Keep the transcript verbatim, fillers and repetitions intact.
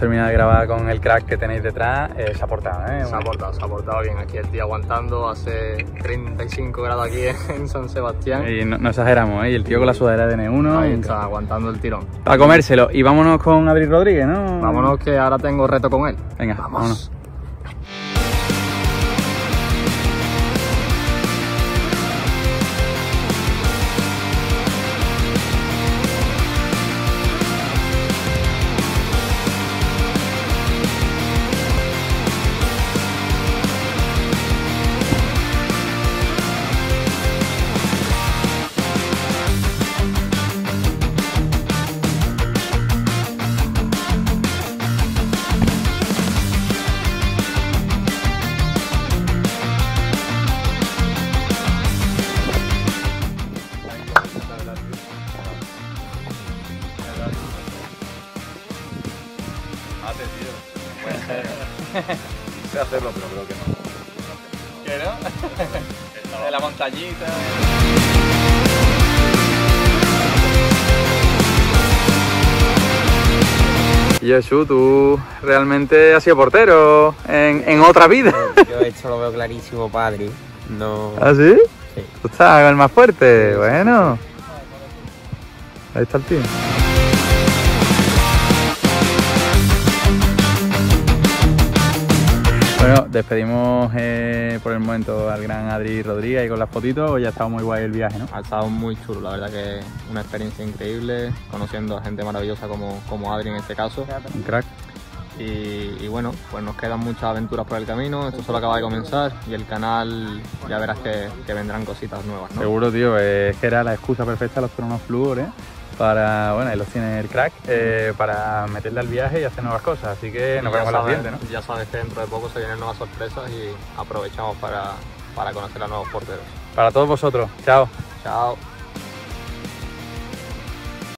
terminado de grabar con el crack que tenéis detrás, eh, se ha portado, ¿eh? Se ha portado, se ha portado bien. Aquí el tío aguantando, hace treinta y cinco grados aquí en San Sebastián. Y no, no exageramos, ¿eh? Y el tío con la sudadera de N uno. Ahí está, aguantando el tirón. A comérselo. Y vámonos con Adri Rodríguez, ¿no? Vámonos que ahora tengo reto con él. Venga, Vamos. vámonos. Sé hacerlo, pero creo que no. ¿Qué no? De la montañita. Y Jesús, tú realmente has sido portero en, en otra vida. Yo esto lo veo clarísimo, padre. No. ¿Ah, sí? Sí. ¿Tú estás el más fuerte? Sí, bueno. Ahí está el tío. Bueno, despedimos eh, por el momento al gran Adri Rodríguez y con las fotitos. Hoy ha estado muy guay el viaje, ¿no? Ha estado muy chulo, la verdad que una experiencia increíble, conociendo a gente maravillosa como, como Adri en este caso. Un crack. Y, y bueno, pues nos quedan muchas aventuras por el camino, esto solo acaba de comenzar y el canal ya verás que, que vendrán cositas nuevas, ¿no? Seguro, tío, es que era la excusa perfecta los cronos flúor, ¿eh? Para, bueno, ahí los tiene el crack, eh, para meterle al viaje y hacer nuevas cosas, así que nos Y vemos ya en la sabes, siguiente, ¿no? ya sabes que dentro de poco se vienen nuevas sorpresas y aprovechamos para, para conocer a nuevos porteros. Para todos vosotros, chao. Chao.